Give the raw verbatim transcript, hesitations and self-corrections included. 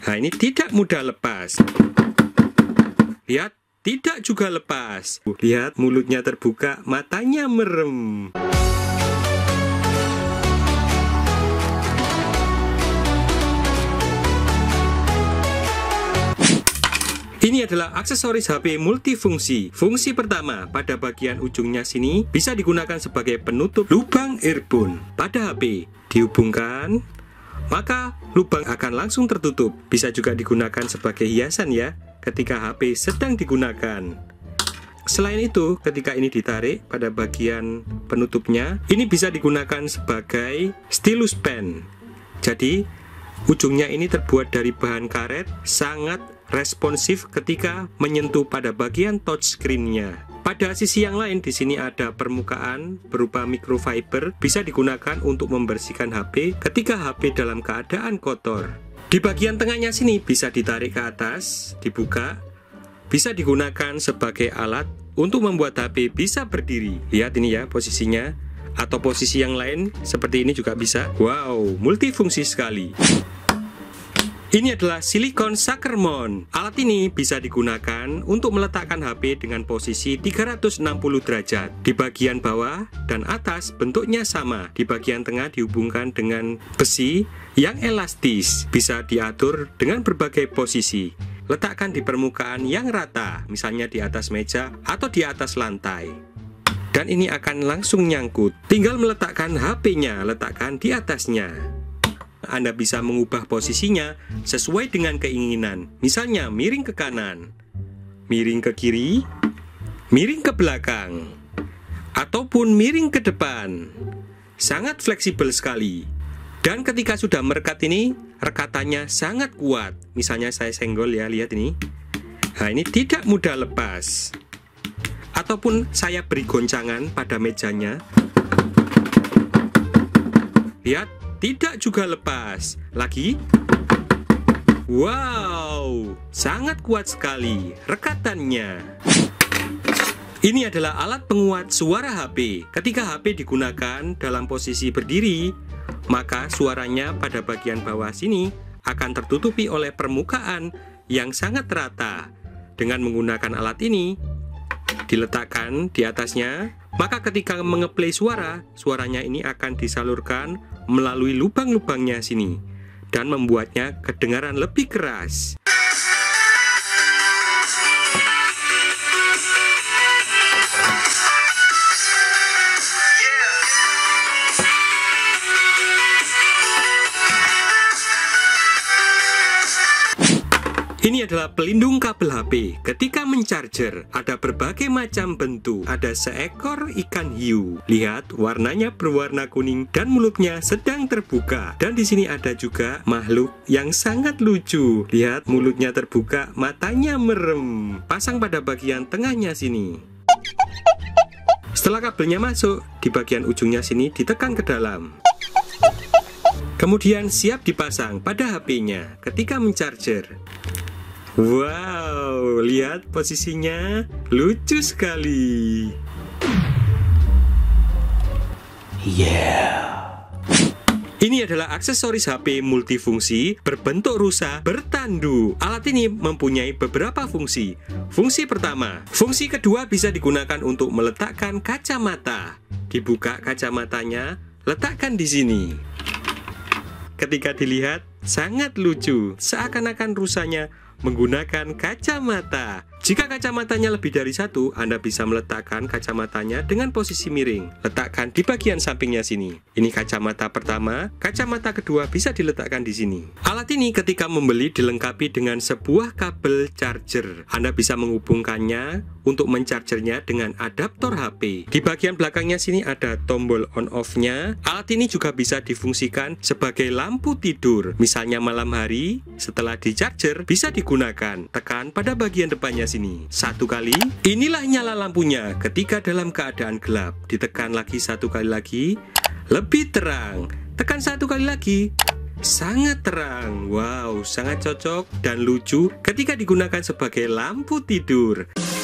Nah, ini tidak mudah lepas. Lihat, tidak juga lepas. Lihat, mulutnya terbuka, matanya merem. Ini adalah aksesoris H P multifungsi. Fungsi pertama, pada bagian ujungnya sini bisa digunakan sebagai penutup lubang earphone. Pada H P dihubungkan, maka lubang akan langsung tertutup. Bisa juga digunakan sebagai hiasan ya, ketika H P sedang digunakan. Selain itu, ketika ini ditarik pada bagian penutupnya, ini bisa digunakan sebagai stylus pen. Jadi, ujungnya ini terbuat dari bahan karet, sangat responsif ketika menyentuh pada bagian touchscreen-nya. Pada sisi yang lain, di sini ada permukaan berupa microfiber, bisa digunakan untuk membersihkan H P ketika H P dalam keadaan kotor. Di bagian tengahnya sini bisa ditarik ke atas, dibuka, bisa digunakan sebagai alat untuk membuat H P bisa berdiri. Lihat ini ya posisinya, atau posisi yang lain seperti ini juga bisa. Wow, multifungsi sekali. Ini adalah silikon sucker mount. Alat ini bisa digunakan untuk meletakkan H P dengan posisi tiga ratus enam puluh derajat. Di bagian bawah dan atas bentuknya sama. Di bagian tengah dihubungkan dengan besi yang elastis. Bisa diatur dengan berbagai posisi. Letakkan di permukaan yang rata, misalnya di atas meja atau di atas lantai. Dan ini akan langsung nyangkut. Tinggal meletakkan H P-nya, letakkan di atasnya. Anda bisa mengubah posisinya sesuai dengan keinginan. Misalnya miring ke kanan, miring ke kiri, miring ke belakang, ataupun miring ke depan. Sangat fleksibel sekali. Dan ketika sudah merekat ini, rekatannya sangat kuat. Misalnya saya senggol ya, lihat ini. Nah, ini tidak mudah lepas. Ataupun saya beri goncangan pada mejanya. Lihat, tidak juga lepas. Lagi. Wow, sangat kuat sekali rekatannya. Ini adalah alat penguat suara H P. Ketika H P digunakan dalam posisi berdiri, maka suaranya pada bagian bawah sini akan tertutupi oleh permukaan yang sangat rata. Dengan menggunakan alat ini, diletakkan di atasnya, maka ketika mengeplay suara, suaranya ini akan disalurkan melalui lubang-lubangnya sini dan membuatnya kedengaran lebih keras. Ini adalah pelindung kabel H P. Ketika mencharger, ada berbagai macam bentuk. Ada seekor ikan hiu. Lihat, warnanya berwarna kuning dan mulutnya sedang terbuka. Dan di sini ada juga makhluk yang sangat lucu. Lihat, mulutnya terbuka, matanya merem. Pasang pada bagian tengahnya sini. Setelah kabelnya masuk, di bagian ujungnya sini ditekan ke dalam. Kemudian siap dipasang pada H P-nya ketika mencharger. Wow, lihat posisinya lucu sekali. Yeah. Ini adalah aksesoris H P multifungsi berbentuk rusa bertandu. Alat ini mempunyai beberapa fungsi. Fungsi pertama, fungsi kedua bisa digunakan untuk meletakkan kacamata. Dibuka kacamatanya, letakkan di sini. Ketika dilihat, sangat lucu, seakan-akan rusanya menggunakan kacamata. Jika kacamatanya lebih dari satu, Anda bisa meletakkan kacamatanya dengan posisi miring. Letakkan di bagian sampingnya sini. Ini kacamata pertama, kacamata kedua bisa diletakkan di sini. Alat ini ketika membeli dilengkapi dengan sebuah kabel charger. Anda bisa menghubungkannya untuk menchargernya dengan adaptor H P. Di bagian belakangnya sini ada tombol on off-nya. Alat ini juga bisa difungsikan sebagai lampu tidur. Misalnya malam hari, setelah di charger bisa digunakan. Tekan pada bagian depannya sini. Satu kali, inilah nyala lampunya ketika dalam keadaan gelap. Ditekan lagi satu kali lagi, lebih terang. Tekan satu kali lagi, sangat terang. Wow, sangat cocok dan lucu ketika digunakan sebagai lampu tidur.